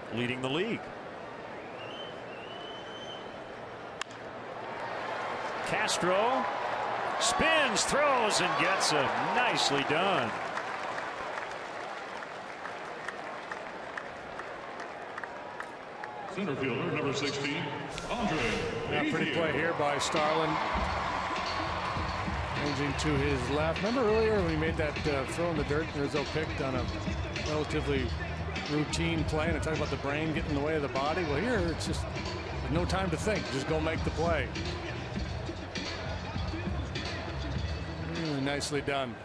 leading the league. Castro spins, throws, and gets it. Nicely done. Center fielder, number 16, Andre. Pretty play here by Starlin. Changing to his left. Remember earlier when he made that throw in the dirt, Rizzo picked on a relatively routine play, and I talked about the brain getting in the way of the body. Well, here it's just no time to think. Just go make the play. Really nicely done.